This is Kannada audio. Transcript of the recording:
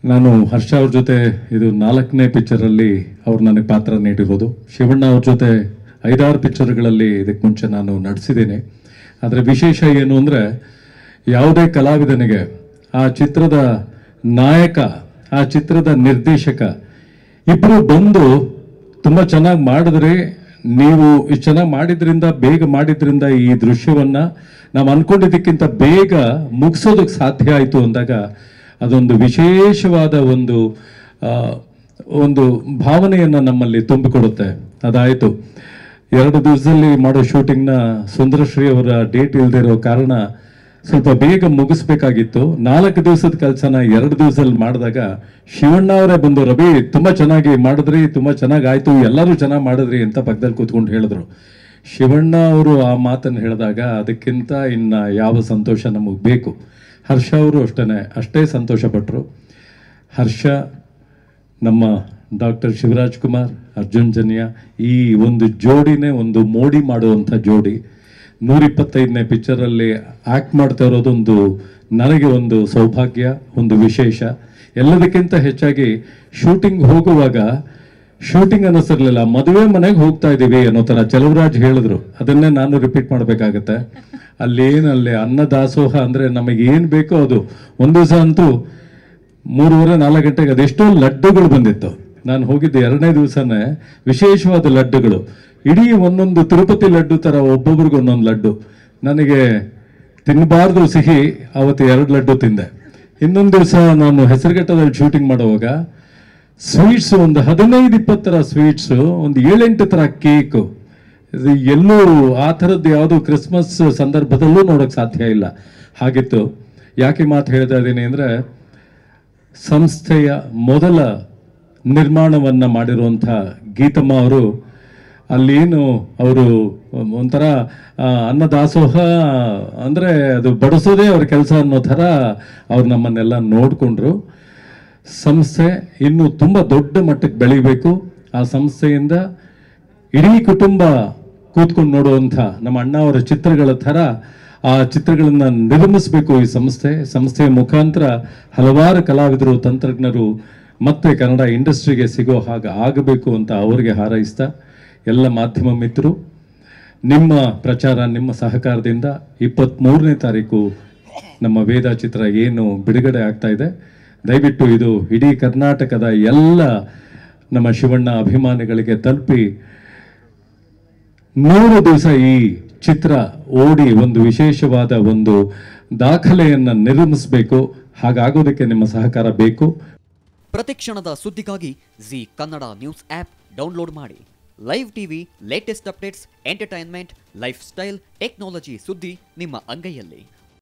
ನಾನು ಹರ್ಷ ಅವ್ರ ಜೊತೆ ಇದು 4ನೇ ಪಿಕ್ಚರಲ್ಲಿ ಅವ್ರು ನನಗೆ ಪಾತ್ರ ನೀಡಿರೋದು. ಶಿವಣ್ಣ ಅವ್ರ ಜೊತೆ 5-6 ಪಿಕ್ಚರ್ಗಳಲ್ಲಿ ಇದಕ್ಕೆ ಮುಂಚೆ ನಾನು ನಡೆಸಿದ್ದೀನಿ. ಆದರೆ ವಿಶೇಷ ಏನು ಅಂದರೆ, ಯಾವುದೇ ಕಲಾವಿದನಿಗೆ ಆ ಚಿತ್ರದ ನಾಯಕ, ಆ ಚಿತ್ರದ ನಿರ್ದೇಶಕ ಇಬ್ಬರು ಬಂದು ತುಂಬ ಚೆನ್ನಾಗಿ ಮಾಡಿದ್ರಿ, ನೀವು ಇಷ್ಟು ಚೆನ್ನಾಗಿ ಮಾಡಿದ್ರಿಂದ, ಬೇಗ ಮಾಡಿದ್ರಿಂದ ಈ ದೃಶ್ಯವನ್ನು ನಾವು ಅಂದ್ಕೊಂಡಿದ್ದಕ್ಕಿಂತ ಬೇಗ ಮುಗಿಸೋದಕ್ಕೆ ಸಾಧ್ಯ ಆಯಿತು ಅಂದಾಗ ಅದೊಂದು ವಿಶೇಷವಾದ ಒಂದು ಭಾವನೆಯನ್ನು ನಮ್ಮಲ್ಲಿ ತುಂಬಿಕೊಡುತ್ತೆ. ಅದಾಯಿತು. 2 ದಿವಸದಲ್ಲಿ ಮಾಡೋ ಶೂಟಿಂಗ್ನ ಸುಂದರಶ್ರೀ ಅವರ ಡೇಟ್ ಇಲ್ಲದೆ ಇರೋ ಕಾರಣ ಸ್ವಲ್ಪ ಬೇಗ ಮುಗಿಸ್ಬೇಕಾಗಿತ್ತು. 4 ದಿವಸದ ಕೆಲಸನ 2 ದಿವಸದಲ್ಲಿ ಮಾಡಿದಾಗ ಶಿವಣ್ಣ ಅವರೇ ಬಂದು, ರವಿ ತುಂಬ ಚೆನ್ನಾಗಿ ಮಾಡಿದ್ರಿ, ತುಂಬ ಚೆನ್ನಾಗಿ ಆಯಿತು, ಎಲ್ಲರೂ ಚೆನ್ನಾಗಿ ಮಾಡಿದ್ರಿ ಅಂತ ಪಕ್ಕದಲ್ಲಿ ಕೂತ್ಕೊಂಡು ಹೇಳಿದ್ರು. ಶಿವಣ್ಣ ಅವರು ಆ ಮಾತನ್ನು ಹೇಳಿದಾಗ ಅದಕ್ಕಿಂತ ಇನ್ನು ಯಾವ ಸಂತೋಷ ನಮಗೆ ಬೇಕು. ಹರ್ಷ ಅವರು ಅಷ್ಟೇ ಸಂತೋಷಪಟ್ಟರು. ಹರ್ಷ ನಮ್ಮ ಡಾಕ್ಟರ್ ಶಿವರಾಜ್ಕುಮಾರ್, ಅರ್ಜುನ್ ಜನ್ಯ ಈ ಒಂದು ಜೋಡಿನೇ ಒಂದು ಮೋಡಿ ಮಾಡುವಂಥ ಜೋಡಿ. 125ನೇ ಪಿಕ್ಚರಲ್ಲಿ ಆ್ಯಕ್ಟ್ ಮಾಡ್ತಾ ಇರೋದೊಂದು ನನಗೆ ಒಂದು ಸೌಭಾಗ್ಯ, ಒಂದು ವಿಶೇಷ. ಎಲ್ಲದಕ್ಕಿಂತ ಹೆಚ್ಚಾಗಿ ಶೂಟಿಂಗ್ ಹೋಗುವಾಗ ಶೂಟಿಂಗ್ ಅನ್ನಿಸಿರ್ಲಿಲ್ಲ, ಮದುವೆ ಮನೆಗೆ ಹೋಗ್ತಾ ಇದ್ದೀವಿ ಅನ್ನೋ ಥರ ಚೆಲುವರಾಜ್ ಹೇಳಿದ್ರು. ಅದನ್ನೇ ನಾನು ರಿಪೀಟ್ ಮಾಡಬೇಕಾಗತ್ತೆ. ಅಲ್ಲಿ ಅನ್ನದಾಸೋಹ ಅಂದರೆ ನಮಗೇನು ಬೇಕೋ ಅದು. ಒಂದು ದಿವಸ ಅಂತೂ 3:30-4 ಗಂಟೆಗೆ ಅದೆಷ್ಟೋ ಲಡ್ಡುಗಳು ಬಂದಿತ್ತು. ನಾನು ಹೋಗಿದ್ದೆ 2ನೇ ದಿವಸನೇ ವಿಶೇಷವಾದ ಲಡ್ಡುಗಳು, ಇಡೀ ಒಂದೊಂದು ತಿರುಪತಿ ಲಡ್ಡು ಥರ ಒಬ್ಬೊಬ್ರಿಗೆ ಒಂದೊಂದು ಲಡ್ಡು. ನನಗೆ ತಿನ್ನಬಾರ್ದು ಸಿಹಿ, ಅವತ್ತು 2 ಲಡ್ಡು ತಿಂದೆ. ಇನ್ನೊಂದು ದಿವಸ ನಾನು ಹೆಸರುಘಟ್ಟದಲ್ಲಿ ಶೂಟಿಂಗ್ ಮಾಡುವಾಗ ಸ್ವೀಟ್ಸು ಒಂದು 15-20 ಥರ ಸ್ವೀಟ್ಸು, ಒಂದು 7-8 ಥರ ಕೇಕು. ಎಲ್ಲೂ ಆ ಥರದ್ದು ಯಾವುದು ಕ್ರಿಸ್ಮಸ್ ಸಂದರ್ಭದಲ್ಲೂ ನೋಡೋಕ್ಕೆ ಸಾಧ್ಯ ಇಲ್ಲ. ಹಾಗಿತ್ತು. ಯಾಕೆ ಮಾತು ಹೇಳ್ತಾ ಇದ್ದೀನಿ ಅಂದರೆ, ಸಂಸ್ಥೆಯ ಮೊದಲ ನಿರ್ಮಾಣವನ್ನು ಮಾಡಿರುವಂಥ ಗೀತಮ್ಮ ಅವರು ಅಲ್ಲೇನು ಅವರು ಒಂಥರ ಅನ್ನದಾಸೋಹ ಅಂದರೆ ಅದು ಬಡಿಸೋದೇ ಅವ್ರ ಕೆಲಸ ಅನ್ನೋ ಥರ ಅವ್ರು ನಮ್ಮನ್ನೆಲ್ಲ ನೋಡಿಕೊಂಡ್ರು. ಸಂಸ್ಥೆ ಇನ್ನೂ ತುಂಬ ದೊಡ್ಡ ಮಟ್ಟಕ್ಕೆ ಬೆಳಿಬೇಕು. ಆ ಸಂಸ್ಥೆಯಿಂದ ಇಡೀ ಕುಟುಂಬ ಕೂತ್ಕೊಂಡು ನೋಡುವಂಥ ನಮ್ಮ ಅಣ್ಣ ಅವರ ಚಿತ್ರಗಳ ಥರ ಆ ಚಿತ್ರಗಳನ್ನು ನಿರ್ಮಿಸಬೇಕು ಈ ಸಂಸ್ಥೆಯ ಮುಖಾಂತರ ಹಲವಾರು ಕಲಾವಿದರು, ತಂತ್ರಜ್ಞರು ಮತ್ತೆ ಕನ್ನಡ ಇಂಡಸ್ಟ್ರಿಗೆ ಸಿಗೋ ಹಾಗೆ ಆಗಬೇಕು ಅಂತ ಅವರಿಗೆ ಹಾರೈಸ್ತಾ, ಎಲ್ಲ ಮಾಧ್ಯಮ ಮಿತ್ರರು ನಿಮ್ಮ ಪ್ರಚಾರ, ನಿಮ್ಮ ಸಹಕಾರದಿಂದ 23ನೇ ತಾರೀಕು ನಮ್ಮ ವೇದ ಚಿತ್ರ ಏನು ಬಿಡುಗಡೆ ಆಗ್ತಾ ಇದೆ, ದಯವಿಟ್ಟು ಇದು ಇಡೀ ಕರ್ನಾಟಕದ ಎಲ್ಲ ನಮ್ಮ ಶಿವಣ್ಣ ಅಭಿಮಾನಿಗಳಿಗೆ ತಲುಪಿ 100 ದಿವಸ ಈ ಚಿತ್ರ ಓಡಿ ಒಂದು ವಿಶೇಷವಾದ ಒಂದು ದಾಖಲೆಯನ್ನು ನಿರ್ಮಿಸಬೇಕು. ಹಾಗಾಗೋದಕ್ಕೆ ನಿಮ್ಮ ಸಹಕಾರ ಬೇಕು. ಪ್ರತಿಕ್ಷಣದ ಸುದ್ದಿಗಾಗಿ Zee Kannada news app download ಮಾಡಿ. Live TV, latest updates, entertainment, lifestyle, technology ಸುದ್ದಿ ನಿಮ್ಮ ಅಂಗೈಯಲ್ಲಿ.